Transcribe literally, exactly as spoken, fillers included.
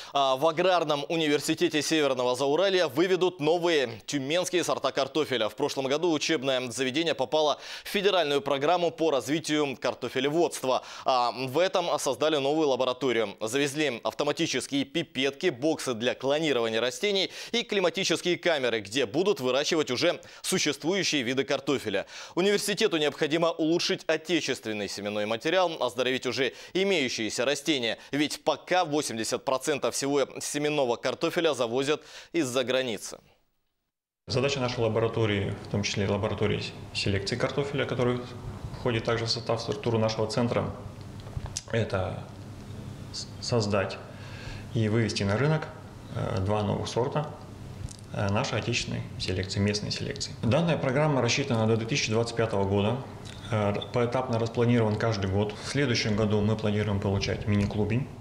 В Аграрном университете Северного Зауралья выведут новые тюменские сорта картофеля. В прошлом году учебное заведение попало в федеральную программу по развитию картофелеводства. А в этом создали новую лабораторию. Завезли автоматические пипетки, боксы для клонирования растений и климатические камеры, где будут выращивать уже существующие виды картофеля. Университету необходимо улучшить отечественный семенной материал, оздоровить уже имеющиеся растения. Ведь пока восемьдесят процентов всего семенного картофеля завозят из-за границы. Задача нашей лаборатории, в том числе лаборатории селекции картофеля, который входит также в состав структуры нашего центра, это создать и вывести на рынок два новых сорта нашей отечественной селекции, местной селекции. Данная программа рассчитана до две тысячи двадцать пятого года. Поэтапно распланирован каждый год. В следующем году мы планируем получать мини-клубень.